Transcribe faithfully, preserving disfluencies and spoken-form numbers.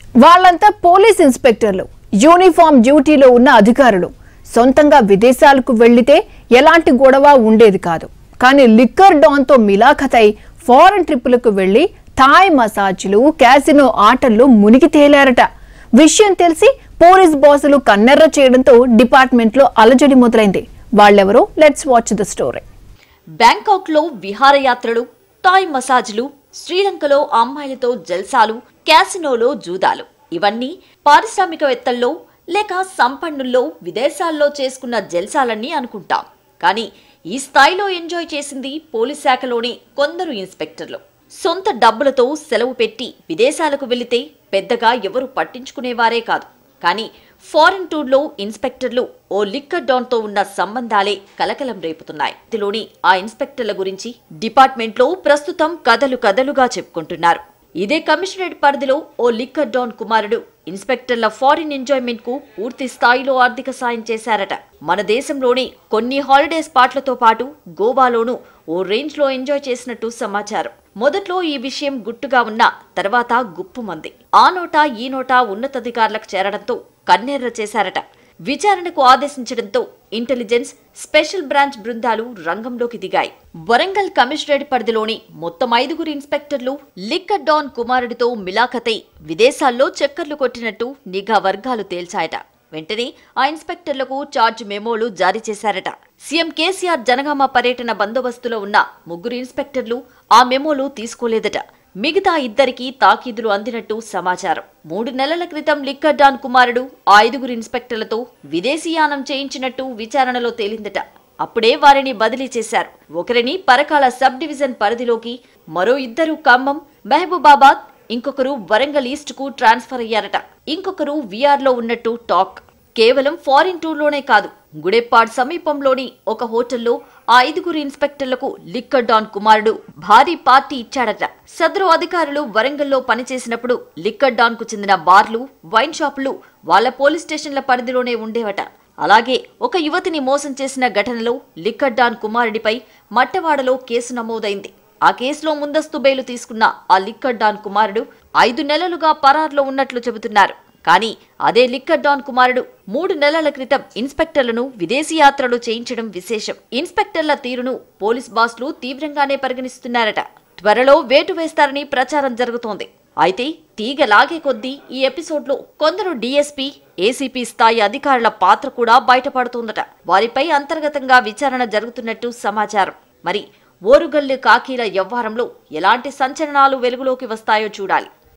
వాళ్ళంతా police ఇన్స్పెక్టర్లు, uniform డ్యూటీలో ఉన్న అధికారులు. సొంతంగా విదేశాలకు వెళ్లితే ఎలాంటి గొడవ ఉండేది కాదు. కానీ లిక్కర్ డాన్తో మిలాఖతై ఫారెన్ ట్రిప్పులకు వెళ్లి థాయ్ మసాజ్లు, క్యాసినో ఆటల్లో మునిగి తేలారట. విషయం తెలిసి పోలీస్ బాసులు కన్నెర్ర చేయడంతో డిపార్ట్మెంట్లో అలజడి మొదలైంది. వాళ్ళెవరో let's watch the story. Bangkok లో విహారయాత్రలు, థాయ్ మసాజ్లు, శ్రీలంకలో అమ్మాయిలతో జల్సాలు, క్యాసినోలో జూదాలు, ఇవన్నీ పారిశ్రామికవేత్తల్లో లేక సంపన్నుల్లో విదేశాల్లో చేసుకున్న జల్సాలన్నీ అనుకుంటాం. కానీ ఈ స్థాయిలో ఎంజాయ్ చేసింది పోలీస్ శాఖలోని కొందరు ఇన్స్పెక్టర్లు. సొంత డబ్బులతో సెలవు పెట్టి విదేశాలకు వెళితే పెద్దగా ఎవరు పట్టించుకునేవారే కాదు. కానీ ఫారెన్ టూర్లో ఇన్స్పెక్టర్లు ఓ లిక్కర్ డాన్తో ఉన్న సంబంధాలే కలకలం రేపుతున్నాయి. ఇందులోని ఆ ఇన్స్పెక్టర్ల గురించి డిపార్ట్మెంట్లో ప్రస్తుతం కథలు కథలుగా చెప్పుకుంటున్నారు. ఇదే కమిషనరేట్ పరిధిలో ఓ లిక్కర్ డాన్ కుమారుడు ఇన్స్పెక్టర్ల ఫారిన్ ఎంజాయ్మెంట్ కు పూర్తి స్థాయిలో ఆర్థిక సాయం చేశారట. మన దేశంలోని కొన్ని హాలిడే స్పాట్లతో పాటు గోవాలోనూ ఓ రేంజ్ లో ఎంజాయ్ చేసినట్టు సమాచారం. మొదట్లో ఈ విషయం గుట్టుగా ఉన్న తర్వాత గుప్పుమంది. ఆ నోటా ఈ నోటా ఉన్నతాధికారులకు చేరడంతో కన్నెర్ర చేశారట. విచారణకు ఆదేశించడంతో ఇంటెలిజెన్స్, స్పెషల్ బ్రాంచ్ బృందాలు రంగంలోకి దిగాయి. వరంగల్ కమిషనరేట్ పరిధిలోని మొత్తం ఐదుగురు ఇన్స్పెక్టర్లు లిక్కర్ డాన్ కుమారుడితో మిలాఖతై విదేశాల్లో చక్కర్లు కొట్టినట్టు నిఘా వర్గాలు తేల్చాయట. వెంటనే ఆ ఇన్స్పెక్టర్లకు చార్జ్ మెమోలు జారీ చేశారట. సీఎం కేసీఆర్ జనగామ పర్యటన బందోబస్తులో ఉన్న ముగ్గురు ఇన్స్పెక్టర్లు ఆ మెమోలు తీసుకోలేదట. మిగతా ఇద్దరికి తాకీదులు అందినట్టు సమాచారం. మూడు నెలల క్రితం లిక్కర్ డాన్ కుమారుడు ఆ ఐదుగురు ఇన్స్పెక్టర్లతో విదేశీయానం చేయించినట్టు విచారణలో తేలిందట. అప్పుడే వారిని బదిలీ చేశారు. ఒకరిని పరకాల సబ్ డివిజన్ పరిధిలోకి, మరో ఇద్దరు ఖమ్మం, మహబూబాబాద్, ఇంకొకరు వరంగల్ ఈస్ట్ కు ట్రాన్స్ఫర్ అయ్యారట. ఇంకొకరు వీఆర్ లో ఉన్నట్టు టాక్. కేవలం ఫారిన్ టూర్లోనే కాదు, గుడెప్పాడ్ సమీపంలోని ఒక హోటల్లో ఆ ఐదుగురు ఇన్స్పెక్టర్లకు లిక్కర్ డాన్ కుమారుడు భారీ పార్టీ ఇచ్చాడట. సదరు అధికారులు వరంగల్లో పనిచేసినప్పుడు లిక్కర్ డాన్ కు చెందిన బార్లు, వైన్ షాపులు వాళ్ల పోలీస్ స్టేషన్ల పరిధిలోనే ఉండేవట. అలాగే ఒక యువతిని మోసం చేసిన ఘటనలో లిక్కర్ డాన్ కుమారుడిపై మట్టవాడలో కేసు నమోదైంది. ఆ కేసులో ముందస్తు బెయిలు తీసుకున్న ఆ లిక్కర్ డాన్ కుమారుడు ఐదు నెలలుగా పరార్లో ఉన్నట్లు చెబుతున్నారు. కానీ అదే లిక్కర్ డాన్ కుమారుడు మూడు నెలల క్రితం ఇన్స్పెక్టర్లను విదేశీ యాత్రలు చేయించడం విశేషం. ఇన్స్పెక్టర్ల తీరును పోలీస్ బాస్లు తీవ్రంగానే పరిగణిస్తున్నారట. త్వరలో వేటు వేస్తారని ప్రచారం జరుగుతోంది. అయితే తీగ లాగే కొద్దీ ఈ ఎపిసోడ్లో కొందరు డీఎస్పీ, ఏసీపీ స్థాయి అధికారుల పాత్ర కూడా బయటపడుతోందట. వారిపై అంతర్గతంగా విచారణ జరుగుతున్నట్టు సమాచారం. మరి ఓరుగల్లు కాకీల వ్యవహారంలో ఎలాంటి సంచలనాలు వెలుగులోకి వస్తాయో చూడాలి.